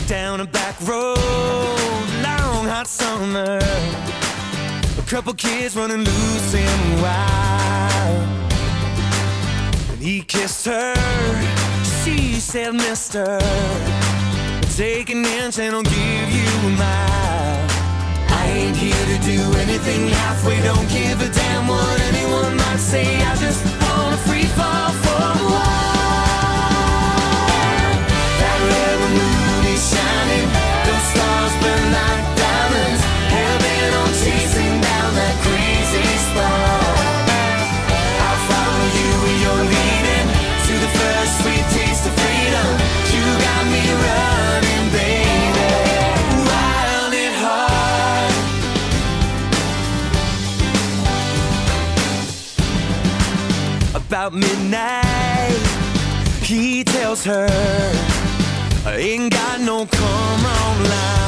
down a back road, long hot summer. A couple kids running loose and wild. When he kissed her, she said, "Mister, take an inch and I'll give you a mile. I ain't here to do anything halfway, don't give a damn what anyone might say. I just wanna free fall for a while." That red moon is shining, those stars burn like diamonds. Hell-bent on chasing down that crazy spark. I'll follow you where you're leading, to the first sweet taste of freedom. You got me running, baby, wild at heart. About midnight, he tells her, "I ain't got no come on line.